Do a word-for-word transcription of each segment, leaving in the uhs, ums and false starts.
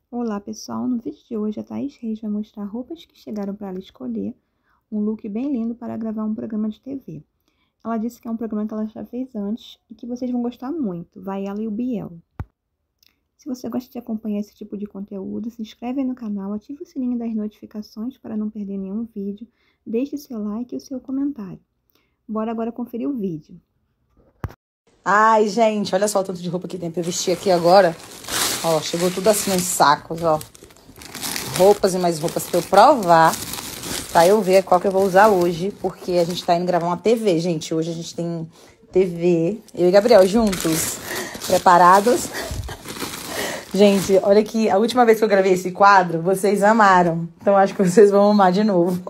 Olá pessoal, no vídeo de hoje a Thaís Reis vai mostrar roupas que chegaram para ela escolher, um look bem lindo para gravar um programa de T V. Ela disse que é um programa que ela já fez antes e que vocês vão gostar muito, vai ela e o Biel. Se você gosta de acompanhar esse tipo de conteúdo, se inscreve aí no canal, ative o sininho das notificações para não perder nenhum vídeo, deixe seu like e o seu comentário. Bora agora conferir o vídeo. Ai, gente, olha só o tanto de roupa que tem pra eu vestir aqui agora. Ó, chegou tudo assim em sacos, ó. Roupas e mais roupas pra eu provar, pra eu ver qual que eu vou usar hoje, porque a gente tá indo gravar uma T V, gente. Hoje a gente tem T V, eu e Gabriel juntos, preparados. Gente, olha que a última vez que eu gravei esse quadro, vocês amaram. Então acho que vocês vão amar de novo.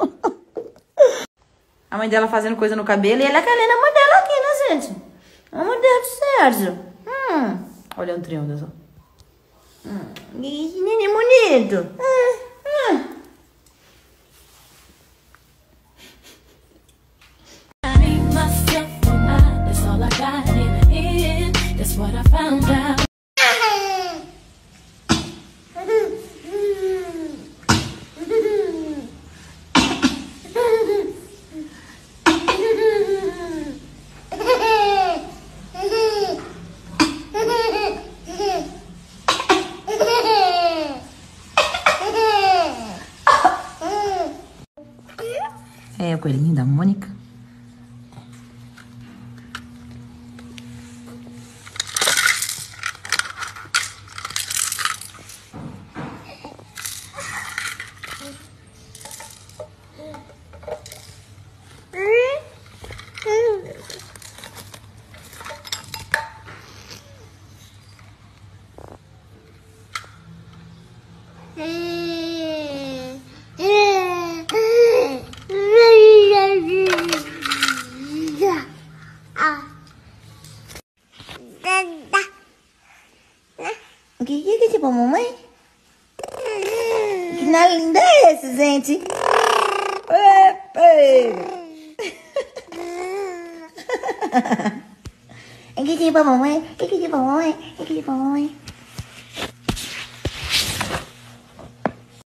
A mãe dela fazendo coisa no cabelo e ela querendo a mãe dela aqui, né, gente? Oh, meu Deus do céu. Hum. Olha o triângulo, ó. Hum. Que neném bonito. Hum. Hum. É o coelhinho da Mônica. O que que é tipo, mamãe? Que nada linda é esse, gente? É que tipo, mamãe? É que tipo, mamãe? É que tipo, mamãe?